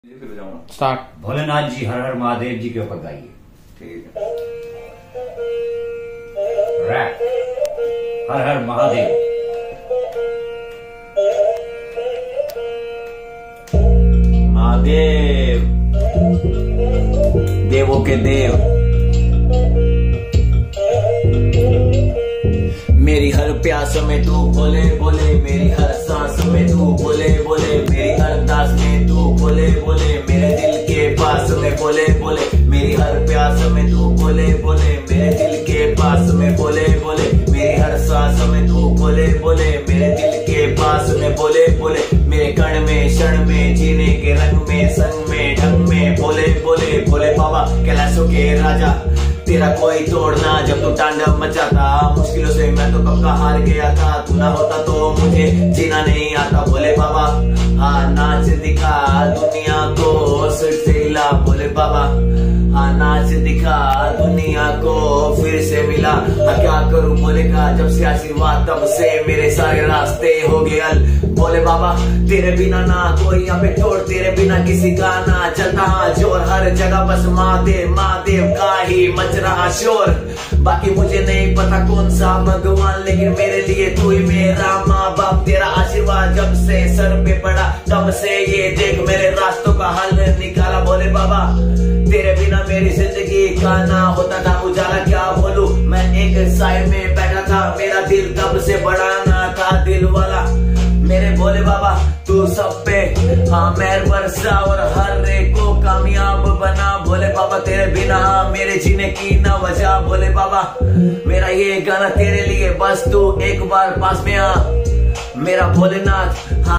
Start. Bholenath ji Har Har Mahadev ji के ऊपर गाइए। ठीक है। रैप हर हर महादेव। महादेव देवों के देव, मेरी हर प्यास में तू बोले बोले, मेरी हर सांस में तू बोले बोले, मेरी अरदास में तू बोले बोले, मेरे दिल के पास में बोले बोले, मेरी हर प्यास में तू बोले बोले, मेरे दिल के पास में बोले बोले, मेरी हर सांस में तू बोले बोले, मेरे दिल के पास में बोले बोले, मेरे कण में क्षण में जीने के रंग में संग में ढंग में बोले बोले, बोले बाबा कैलाशों के राजा तेरा कोई तोड़ना, जब तू तांडव मचाता मुश्किलों से मैं तो कब का हार गया था, तू ना होता तो मुझे जीना नहीं आता। बोले बाबा हाँ नाच दिखा दुनिया को फिर से हिला, बोले बाबा हाँ नाच दिखा दुनिया को फिर से मिला। हाँ क्या करूं बोले का जब से आशीर्वाद तब से मेरे सारे रास्ते हो गए हल। बोले बाबा तेरे बिना ना कोई यहाँ पे छोड़, तेरे बिना किसी का ना चलता हाँ जोर, हर जगह बस महादेव महादेव का ही मच रहा शोर। बाकी मुझे नहीं पता कौन सा भगवान, लेकिन मेरे लिए तू ही मेरा माँ बाप, तेरा आशीर्वाद जब से सर पे पड़ा तब से ये देख मेरे रास्तों का हल निकाला। बोले बाबा तेरे बिना मेरी जिंदगी का ना होता था उजाला, क्या बोलूं मैं एक साए में बैठा था, मेरा दिल तब से बड़ा ना था दिल वाला। मेरे भोले बाबा तू सब पे हाँ मेहर बरसा और हर एक को कामयाब बना। भोले बाबा तेरे बिना मेरे जीने की न वजह, भोले बाबा मेरा ये गाना तेरे लिए, बस तू एक बार पास में आ मेरा भोलेनाथ।